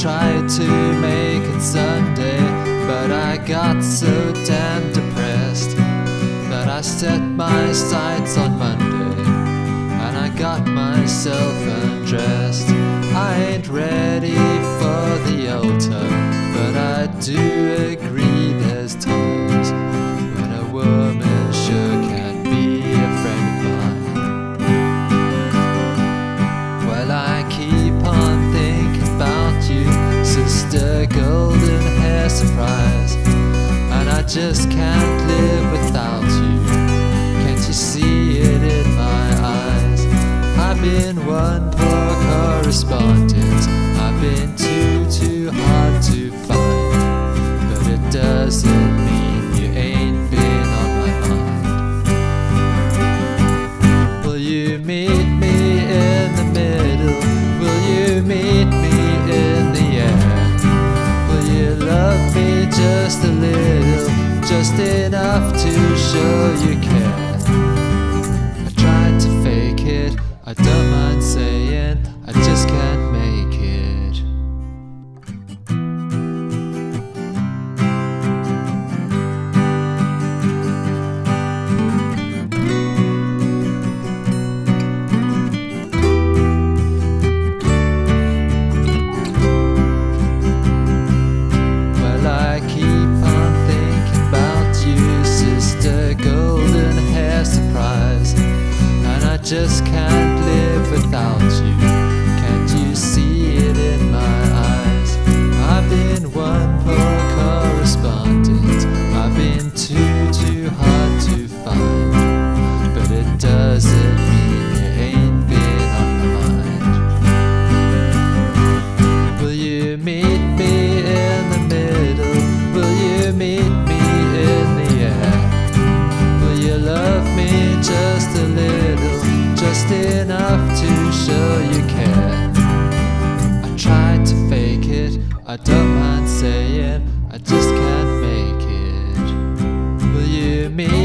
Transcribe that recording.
tried to make it Sunday, but I got so damn depressed that I set my sights on Monday, and I got myself undressed. I ain't ready for the altar, but I do agree there's times when a woman sure can be a friend of mine. Well, I keep on thinking about you, Sister Golden Hair Surprise, and I just can't live without you. Can't you see it in my eyes? I've been one poor correspondent, I've been too hard to find, but it doesn't mean you ain't been on my mind. Will you meet me in the middle? Will you meet me in the air? Will you love me just a little, just enough to show you care? I tried to fake it, I don't mind saying, I just can't make it. Well, I keep on thinking about you, Sister Golden Hair Surprise, and I just can't live without you. Can't you see it in my eyes? I've been one poor correspondent, I've been too hard to find, but it doesn't mean you ain't been on my mind. Will you meet me in the middle? Will you meet me in the air? Will you love me just a little, just enough to show you care? I tried to fake it, I don't mind saying, I just can't make it. Will you meet